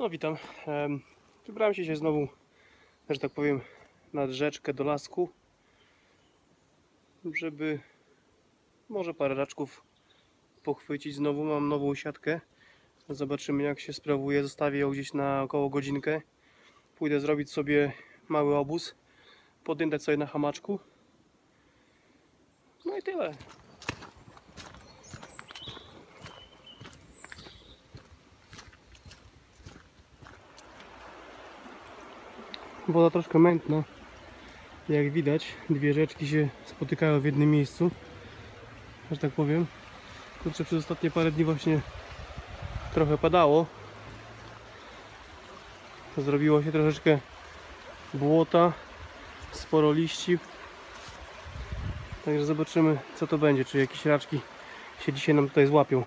No witam. Wybrałem się znowu, że tak powiem, nad rzeczkę do lasku, żeby może parę raczków pochwycić. Znowu mam nową siatkę. Zobaczymy, jak się sprawuje. Zostawię ją gdzieś na około godzinkę. Pójdę zrobić sobie mały obóz, podjętać sobie na hamaczku. No i tyle. Woda troszkę mętna. Jak widać, dwie rzeczki się spotykają w jednym miejscu, że tak powiem. Kurczę, przez ostatnie parę dni właśnie trochę padało. Zrobiło się troszeczkę błota, sporo liści. Także zobaczymy, co to będzie, czy jakieś raczki się dzisiaj nam tutaj złapią.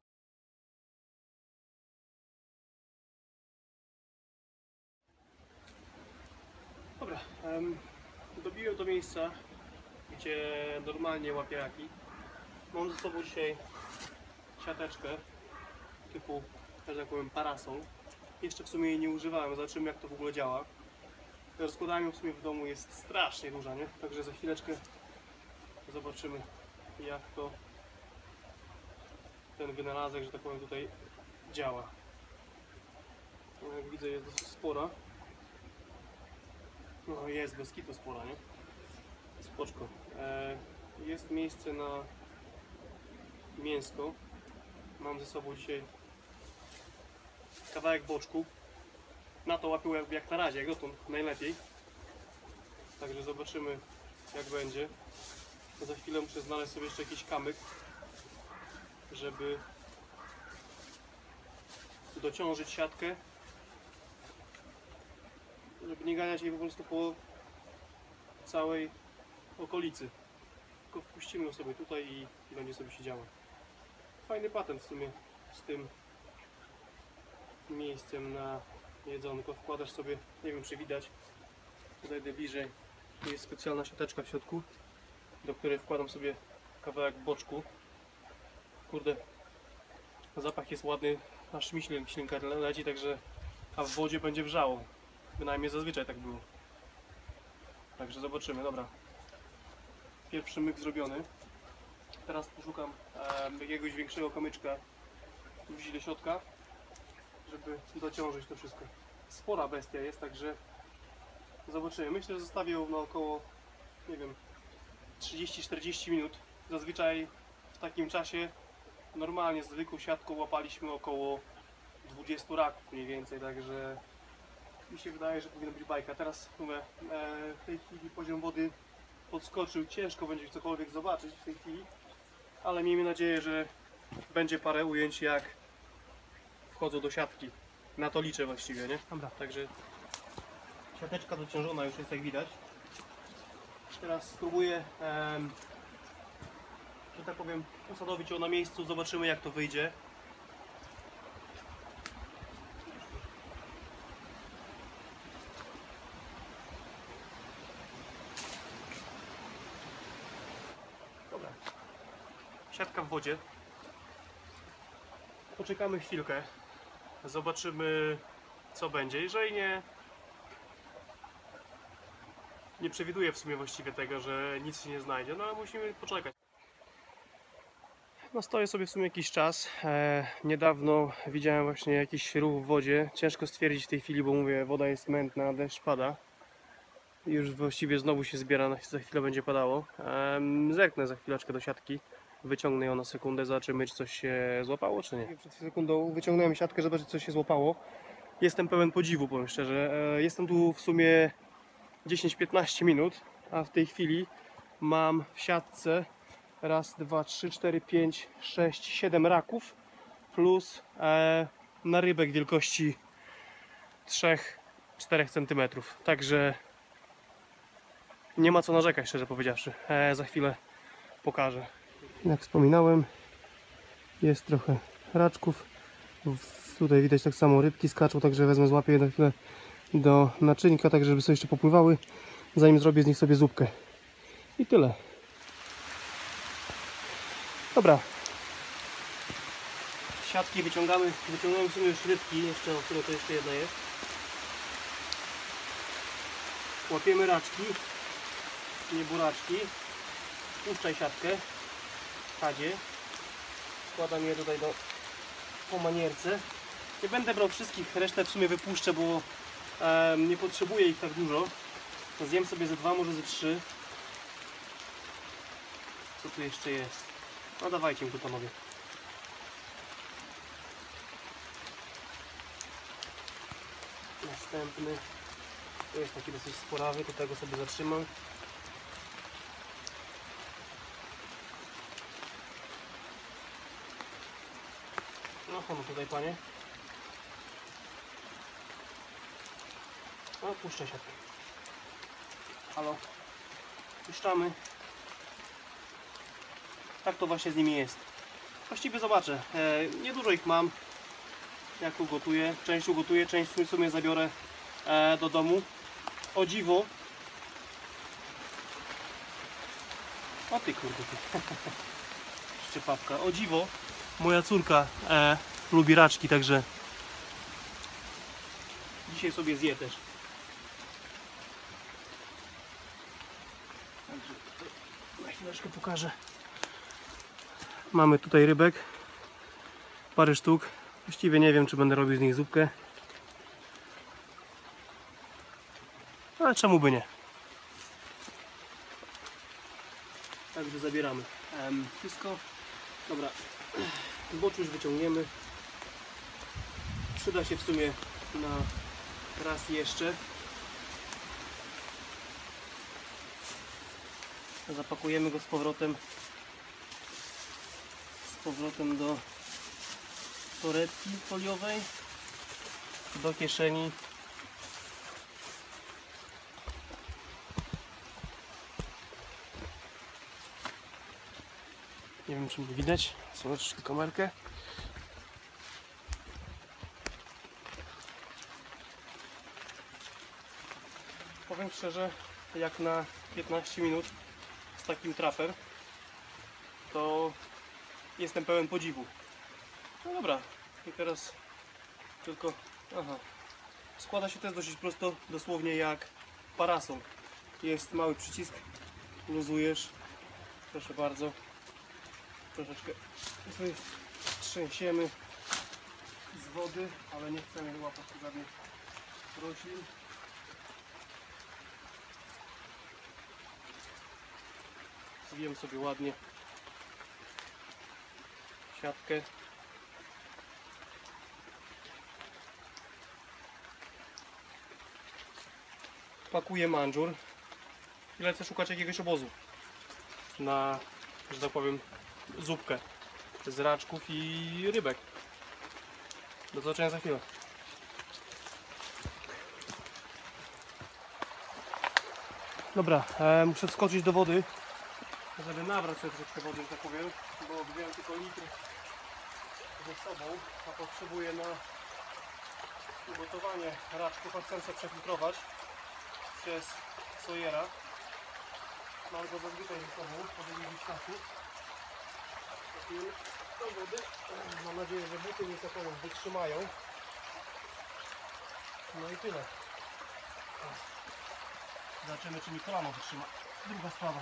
Dobra, dobiłem do miejsca, gdzie normalnie łapię raki. Mam ze sobą dzisiaj siateczkę typu, że tak powiem, parasol. Jeszcze w sumie jej nie używałem, zobaczymy, jak to w ogóle działa. Rozkładałem ją w sumie w domu, jest strasznie duża, nie? Także za chwileczkę zobaczymy, jak to ten wynalazek, że tak powiem, tutaj działa. No, jak widzę, jest dosyć spora. No jest bez kitu spora, nie? Spoczko. Jest miejsce na mięsko. Mam ze sobą dzisiaj kawałek boczku. Na to łapię jak na razie, jak dotąd najlepiej. Także zobaczymy, jak będzie. Za chwilę muszę znaleźć sobie jeszcze jakiś kamyk, żeby dociążyć siatkę, żeby nie ganiać jej po prostu po całej okolicy. Tylko wpuścimy ją sobie tutaj i będzie sobie siedziała. Fajny patent w sumie z tym miejscem na jedzonko. Wkładasz sobie, nie wiem, czy widać, podejdę bliżej. Tu jest specjalna siateczka w środku, do której wkładam sobie kawałek boczku. Kurde, zapach jest ładny, aż mi ślinka leci, także a w wodzie będzie wrzało. Bynajmniej zazwyczaj tak było. Także zobaczymy. Dobra, pierwszy myk zrobiony. Teraz poszukam jakiegoś większego kamyczka, wrzucić do środka, żeby dociążyć to wszystko. Spora bestia jest, także zobaczymy. Myślę, że zostawię ją na około, nie wiem, 30-40 minut. Zazwyczaj w takim czasie normalnie z zwykłą siatką łapaliśmy około 20 raków mniej więcej, także mi się wydaje, że powinna być bajka. Teraz mówię, w tej chwili poziom wody podskoczył, ciężko będzie cokolwiek zobaczyć w tej chwili, ale miejmy nadzieję, że będzie parę ujęć, jak wchodzą do siatki. Na to liczę właściwie, nie? Dobra, także siateczka dociążona już jest, jak widać. Teraz spróbuję, że tak powiem, usadowić ją na miejscu, zobaczymy, jak to wyjdzie. Dobra, siatka w wodzie. Poczekamy chwilkę, zobaczymy, co będzie. Jeżeli nie przewiduję w sumie właściwie tego, że nic się nie znajdzie, no ale musimy poczekać. No stoję sobie w sumie jakiś czas. Niedawno widziałem właśnie jakiś ruch w wodzie. Ciężko stwierdzić w tej chwili, bo mówię, woda jest mętna, deszcz pada. Już właściwie znowu się zbiera, za chwilę będzie padało. Zerknę za chwileczkę do siatki. Wyciągnę ją na sekundę, zobaczymy, czy coś się złapało, czy nie. Przed sekundą wyciągnąłem siatkę, zobaczyć, co się złapało. Jestem pełen podziwu, powiem szczerze. Jestem tu w sumie 10-15 minut, a w tej chwili mam w siatce raz, dwa, trzy, cztery, pięć, sześć, 7 raków plus narybek wielkości 3-4 cm. Także nie ma co narzekać, szczerze powiedziawszy. Za chwilę pokażę. Jak wspominałem, jest trochę raczków. Tutaj widać tak samo rybki skaczą, także wezmę, złapię je na chwilę do naczynka, tak żeby sobie jeszcze popływały, zanim zrobię z nich sobie zupkę. I tyle. Dobra. Siatki wyciągamy w sumie już rybki, jeszcze, o której to jeszcze jedna jest. Łapiemy raczki, nie buraczki. Puszczaj siatkę w kadzie. Wkładam je tutaj po manierce. Nie będę brał wszystkich, resztę w sumie wypuszczę, bo nie potrzebuję ich tak dużo. Zjem sobie ze 2, może ze 3. Co tu jeszcze jest? No dawajcie mi tu, panowie. Następny. To jest taki dosyć sporawy, to tego sobie zatrzymam. No tutaj, panie. No puszczę siatkę. Halo. Puszczamy. Tak to właśnie z nimi jest. Właściwie zobaczę. Niedużo ich mam. Jak ugotuję. Część ugotuję, część w sumie zabiorę do domu. O dziwo. O ty kurde. Szczepawka. O dziwo. Moja córka lubi raczki, także dzisiaj sobie zje też. Także na chwileczkę pokażę. Mamy tutaj rybek. Parę sztuk. Właściwie nie wiem, czy będę robił z nich zupkę. Ale czemu by nie? Także zabieramy. Wszystko. Dobra. Boczuś wyciągniemy. Przyda się w sumie na raz jeszcze. Zapakujemy go z powrotem do torebki foliowej, do kieszeni. Nie wiem, czy mnie widać. Zobaczcie kamerkę. Powiem szczerze, jak na 15 minut z takim trapem, to jestem pełen podziwu. No dobra, i teraz tylko... Aha. Składa się też dosyć prosto, dosłownie jak parasol. Jest mały przycisk, luzujesz. Proszę bardzo. Troszeczkę trzęsiemy z wody, ale nie chcemy łapać żadnych roślin. Zwijam sobie ładnie siatkę. Pakuję mandżur i lecę szukać jakiegoś obozu na, że tak powiem, zupkę z raczków i rybek. Do zobaczenia za chwilę. Dobra, muszę wskoczyć do wody, żeby nabrać sobie troszeczkę wody, że tak powiem, bo wziąłem tylko litr ze sobą, a potrzebuję na ugotowanie raczków, a chcę sobie przefiltrować przez sojera. Mam go zazwyczaj ze sobą, po długim czasu. Do wody. Mam nadzieję, że buty mi to wytrzymają. No i tyle. Zobaczymy, czy mi kolano wytrzyma. Druga sprawa.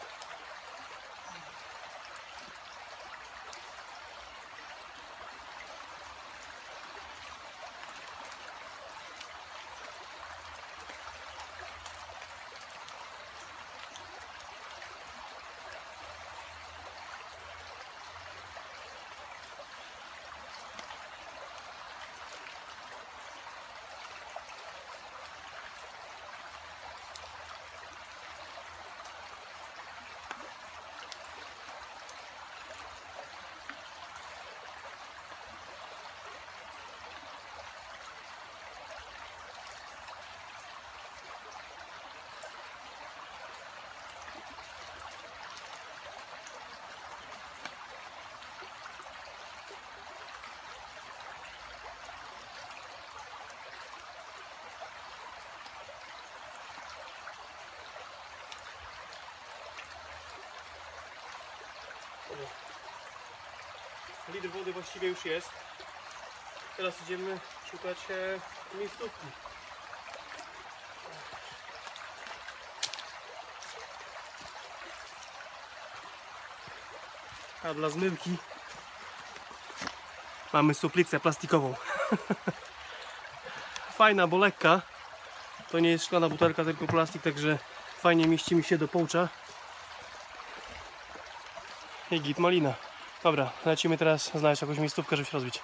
Litr wody właściwie już jest. Teraz idziemy szukać miejscówki. A dla zmyłki mamy suplicę plastikową. Fajna, bo lekka. To nie jest szklana butelka, tylko plastik, także fajnie mieści mi się do połcza. I git malina. Dobra, lecimy teraz znaleźć jakąś miejscówkę, żeby się rozbić.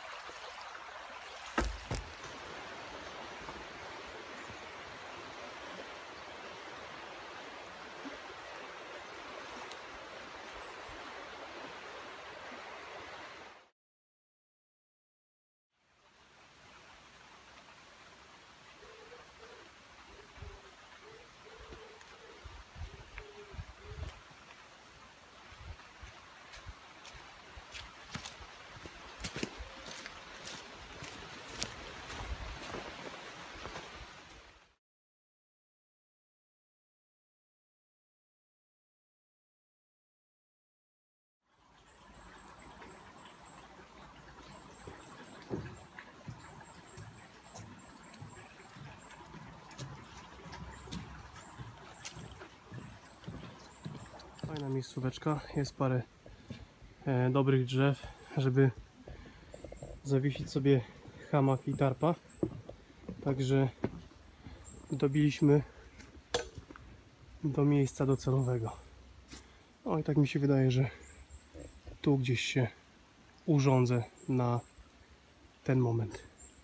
Fajna miejscóweczka, jest parę dobrych drzew, żeby zawiesić sobie hamak i tarpa. Także dobiliśmy do miejsca docelowego. No i tak mi się wydaje, że tu gdzieś się urządzę na ten moment.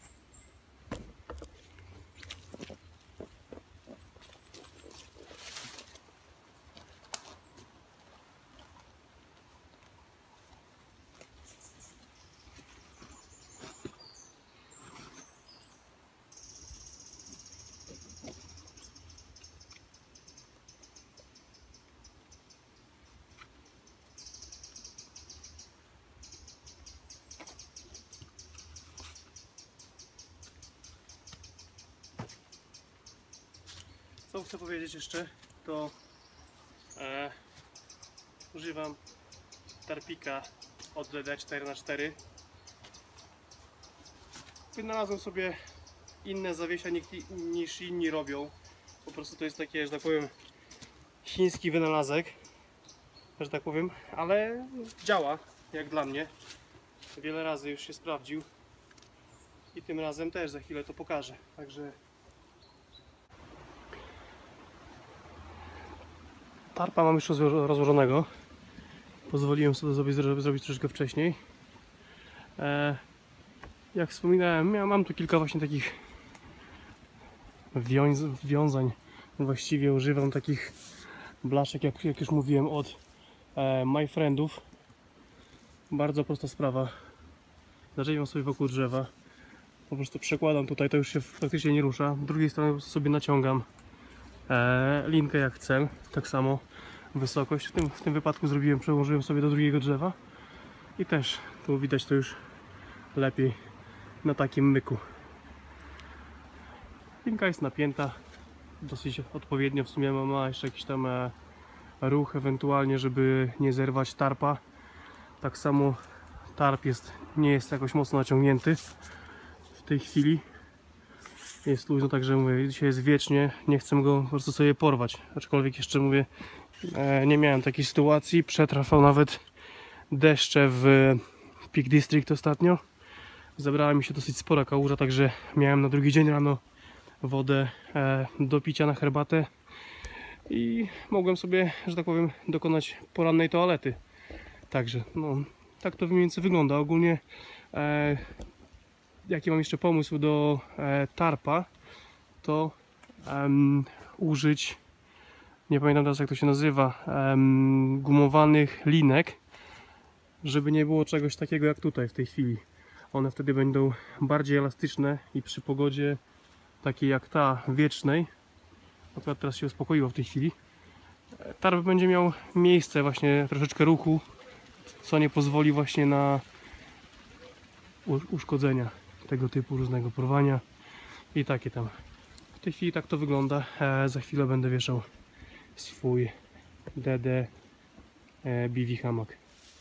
Co chcę powiedzieć jeszcze, to używam tarpika od DD 4x4. Wynalazłem sobie inne zawiesia niż inni robią. Po prostu to jest takie, że tak powiem, chiński wynalazek, że tak powiem, ale działa jak dla mnie. Wiele razy już się sprawdził i tym razem też za chwilę to pokażę. Także tarpa mam już rozłożonego. Pozwoliłem sobie zrobić troszeczkę wcześniej. Jak wspominałem, mam tu kilka właśnie takich wiązań. Właściwie używam takich blaszek, jak już mówiłem, od My Friendów. Bardzo prosta sprawa. Zarzewiam sobie wokół drzewa. Po prostu przekładam tutaj, to już się praktycznie nie rusza. Z drugiej strony po prostu sobie naciągam linkę jak chcę. Tak samo wysokość. W tym wypadku przełożyłem sobie do drugiego drzewa. I też tu widać to już lepiej na takim myku. Linka jest napięta dosyć odpowiednio, w sumie ma jeszcze jakiś tam ruch ewentualnie, żeby nie zerwać tarpa. Tak samo tarp nie jest jakoś mocno naciągnięty w tej chwili. Jest luźno, także mówię, dzisiaj jest wiecznie, nie chcę go po prostu sobie porwać. Aczkolwiek jeszcze mówię, nie miałem takiej sytuacji, przetrwał nawet deszcze w Peak District ostatnio. Zebrała mi się dosyć spora kałuża, także miałem na drugi dzień rano wodę do picia na herbatę i mogłem sobie, że tak powiem, dokonać porannej toalety. Także no, tak to mniej więcej wygląda. Ogólnie jaki mam jeszcze pomysł do tarpa, to użyć, nie pamiętam teraz jak to się nazywa, gumowanych linek, żeby nie było czegoś takiego jak tutaj w tej chwili. One wtedy będą bardziej elastyczne i przy pogodzie takiej jak ta wiecznej, akurat teraz się uspokoiło w tej chwili, tarp będzie miał miejsce, właśnie troszeczkę ruchu, co nie pozwoli właśnie na uszkodzenia tego typu różnego porwania i takie tam. W tej chwili tak to wygląda. Za chwilę będę wieszał swój DD BV hamak.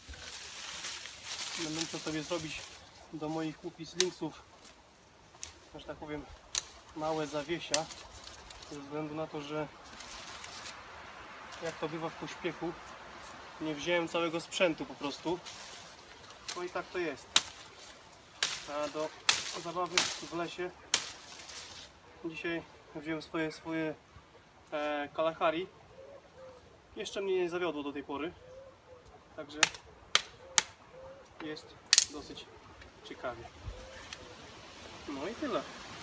Będę musiał sobie zrobić do moich Upis Linksów, że tak powiem, małe zawiesia, ze względu na to, że jak to bywa w pośpiechu, nie wziąłem całego sprzętu po prostu. No i tak to jest. A do zabawy w lesie dzisiaj wziąłem swoje Kalahari. Jeszcze mnie nie zawiodło do tej pory. Także jest dosyć ciekawie. No i tyle.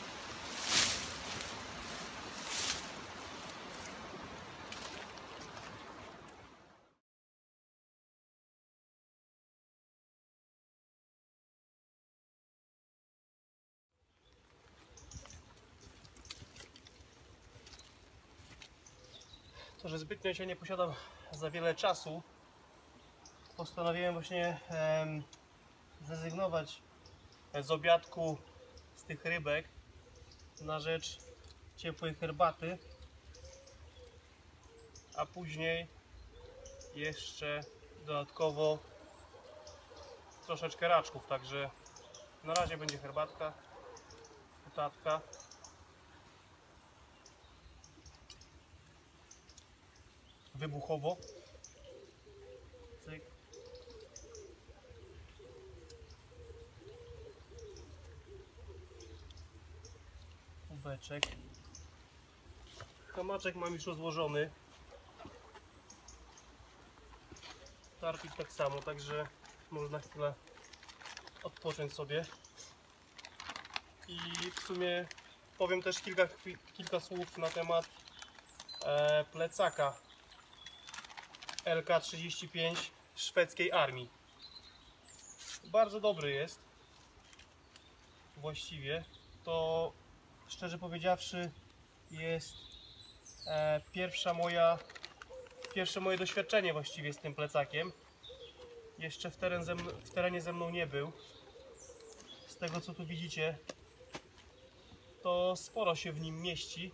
To, że zbytnio się nie posiadam za wiele czasu, postanowiłem właśnie zrezygnować z obiadku z tych rybek na rzecz ciepłej herbaty, a później jeszcze dodatkowo troszeczkę raczków, także na razie będzie herbatka, kutatka. Wybuchowo. Cyk. Kubeczek. Hamaczek mam już rozłożony. Tarpik tak samo, także można chwilę odpocząć sobie. I w sumie powiem też kilka słów na temat plecaka LK-35 szwedzkiej armii. Bardzo dobry jest. Właściwie to, szczerze powiedziawszy, jest pierwsze moje doświadczenie właściwie z tym plecakiem. Jeszcze w terenie ze mną nie był. Z tego co tu widzicie, to sporo się w nim mieści.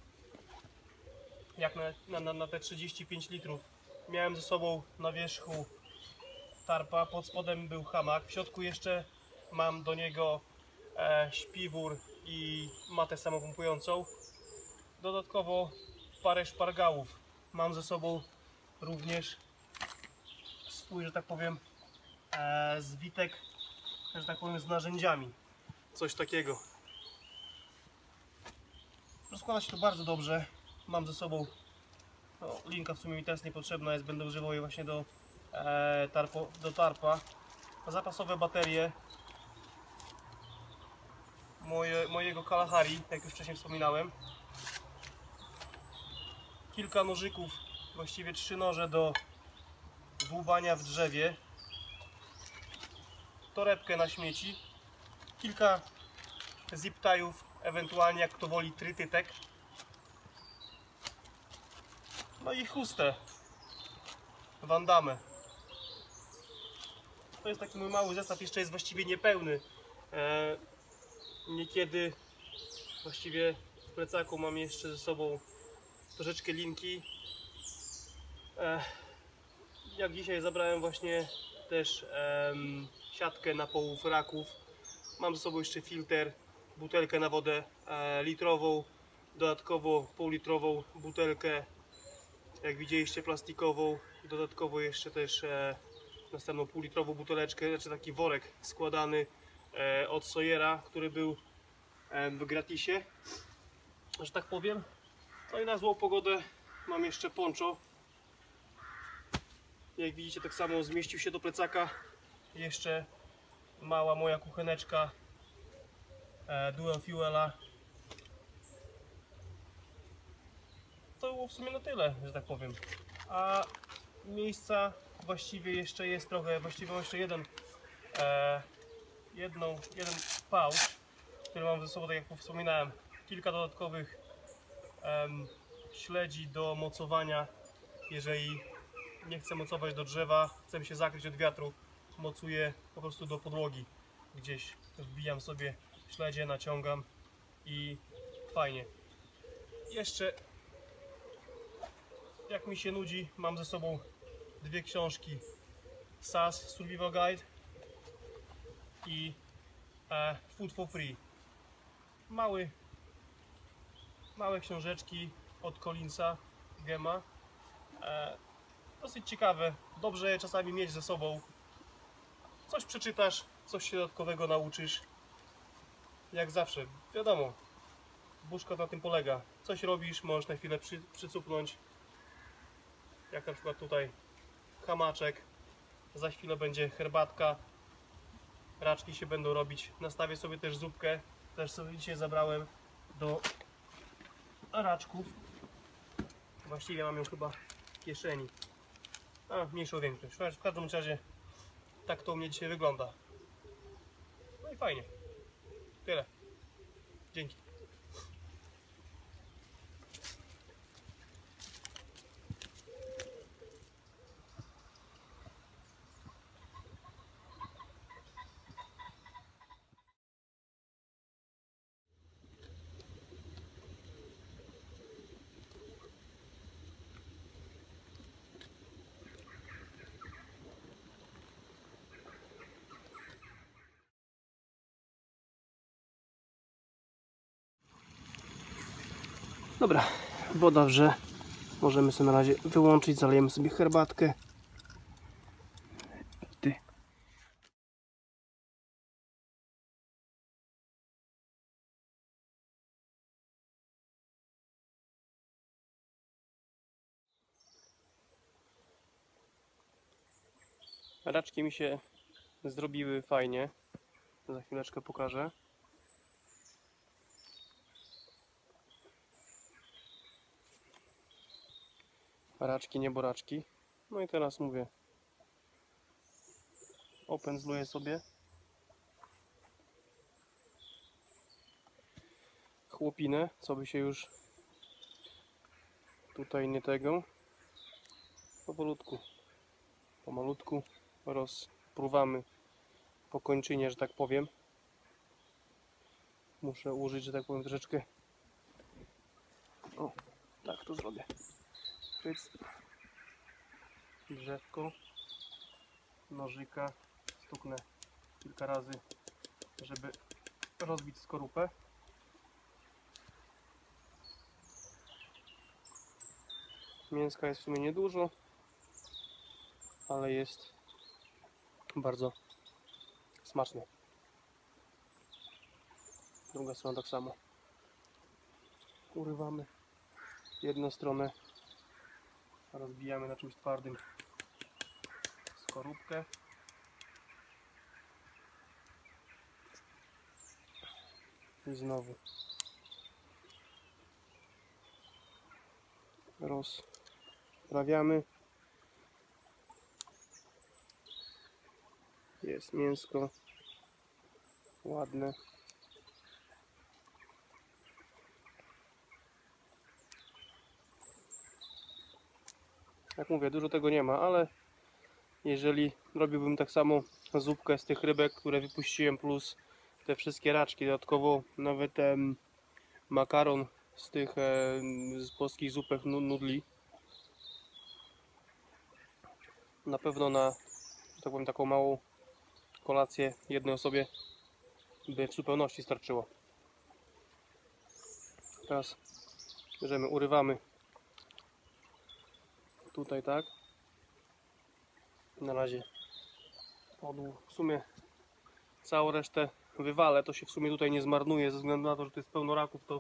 Jak na te 35 litrów. Miałem ze sobą na wierzchu tarpa, pod spodem był hamak, w środku jeszcze mam do niego śpiwór i matę samopompującą. Dodatkowo parę szpargałów. Mam ze sobą również swój, że tak powiem, zwitek, że tak powiem, z narzędziami. Coś takiego. Rozkłada się to bardzo dobrze. Mam ze sobą, no, linka w sumie mi teraz niepotrzebna jest, będę używał jej właśnie do tarpa. Zapasowe baterie mojego Kalahari, jak już wcześniej wspominałem. Kilka nożyków, właściwie 3 noże do dłubania w drzewie. Torebkę na śmieci. Kilka zip tie'ów, ewentualnie jak kto woli trytytek. No i chustę Van Damme. To jest taki mój mały zestaw, jeszcze jest właściwie niepełny. Niekiedy właściwie w plecaku mam jeszcze ze sobą troszeczkę linki. Jak dzisiaj zabrałem właśnie też siatkę na połów raków. Mam ze sobą jeszcze filtr, butelkę na wodę litrową, dodatkowo półlitrową butelkę, jak widzieliście, plastikową, dodatkowo jeszcze też następną półlitrową buteleczkę, znaczy taki worek składany od Sawyera, który był w gratisie, że tak powiem. No i na złą pogodę mam jeszcze poncho. Jak widzicie, tak samo zmieścił się do plecaka jeszcze mała moja kucheneczka Dual Fuela. To było w sumie na tyle, że tak powiem. A miejsca właściwie jeszcze jest trochę, właściwie mam jeszcze jeden pouch, który mam ze sobą, tak jak wspominałem, kilka dodatkowych śledzi do mocowania. Jeżeli nie chcę mocować do drzewa, chcę się zakryć od wiatru, mocuję po prostu do podłogi. Gdzieś wbijam sobie śledzie, naciągam i fajnie. Jeszcze jak mi się nudzi, mam ze sobą 2 książki: SAS Survival Guide i Food for Free. Małe książeczki od Collinsa Gema. dosyć ciekawe. Dobrze je czasami mieć ze sobą. Coś przeczytasz, coś się dodatkowego nauczysz. Jak zawsze, wiadomo, bushcraft na tym polega. Coś robisz, możesz na chwilę przycupnąć. Jak na przykład tutaj hamaczek. Za chwilę będzie herbatka. Raczki się będą robić. Nastawię sobie też zupkę. Też sobie dzisiaj zabrałem do raczków. Właściwie mam ją chyba w kieszeni. A, mniejszą większość. W każdym razie tak to u mnie dzisiaj wygląda. No i fajnie. Tyle. Dzięki. Dobra, woda wrze. Możemy sobie na razie wyłączyć, zalejemy sobie herbatkę. Raczki mi się zrobiły fajnie. Za chwileczkę pokażę. Raczki, nieboraczki. No i teraz mówię, opędzluję sobie chłopinę, co by się już tutaj nie tego. Powolutku, pomalutku rozpruwamy po kończynie, że tak powiem. Muszę użyć, że tak powiem, troszeczkę. O, tak to zrobię. Pyc. Drzewko, nożyka, stuknę kilka razy, żeby rozbić skorupę. Mięska jest w sumie niedużo, ale jest bardzo smaczne. Druga strona tak samo. Urywamy jedną stronę, rozbijamy na czymś twardym skorupkę. I znowu rozprawiamy. Jest mięsko ładne. Jak mówię, dużo tego nie ma, ale jeżeli robiłbym tak samo zupkę z tych rybek, które wypuściłem, plus te wszystkie raczki, dodatkowo nawet makaron z tych z polskich zupek nudli, na pewno na, że tak powiem, taką małą kolację jednej osobie by w zupełności starczyło. Teraz bierzemy, urywamy tutaj, tak. Na razie w sumie całą resztę wywalę, to się w sumie tutaj nie zmarnuje, ze względu na to, że to jest pełno raków, to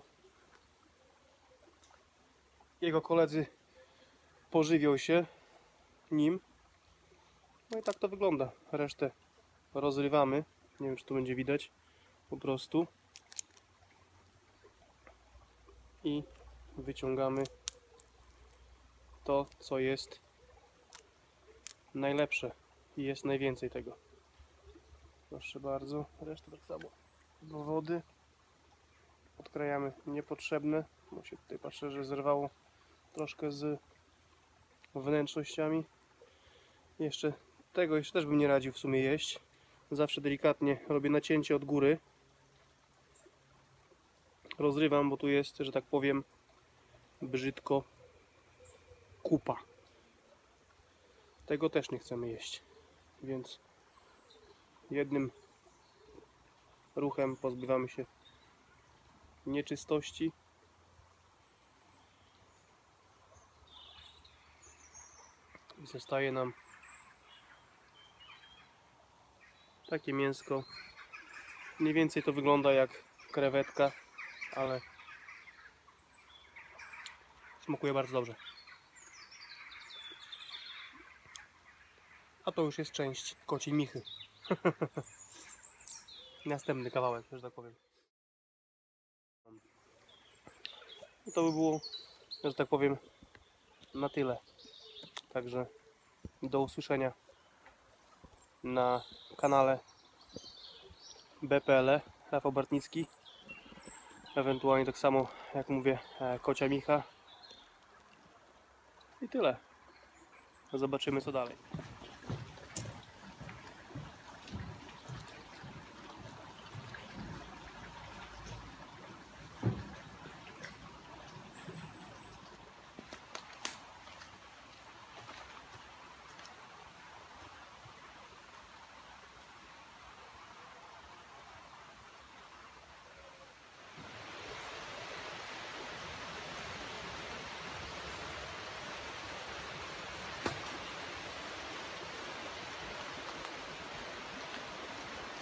jego koledzy pożywią się nim. No i tak to wygląda. Resztę rozrywamy. Nie wiem, czy tu będzie widać. Po prostu. I wyciągamy to, co jest najlepsze. I jest najwięcej tego. Proszę bardzo. Resztę tak samo do wody. Odkrajamy niepotrzebne. Bo się tutaj patrzę, że zerwało troszkę z wnętrznościami. Jeszcze tego też bym nie radził w sumie jeść. Zawsze delikatnie robię nacięcie od góry. Rozrywam, bo tu jest, że tak powiem, brzydko kupa. Tego też nie chcemy jeść. Więc jednym ruchem pozbywamy się nieczystości. I zostaje nam takie mięsko. Mniej więcej to wygląda jak krewetka, ale smakuje bardzo dobrze. A to już jest część kociej michy. Następny kawałek, że tak powiem. I to by było, że tak powiem, na tyle. Także do usłyszenia na kanale BPL, Rafał Bartnicki. Ewentualnie tak samo, jak mówię, kocia micha. I tyle. Zobaczymy, co dalej.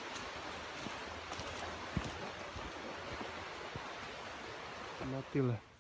Na tyle.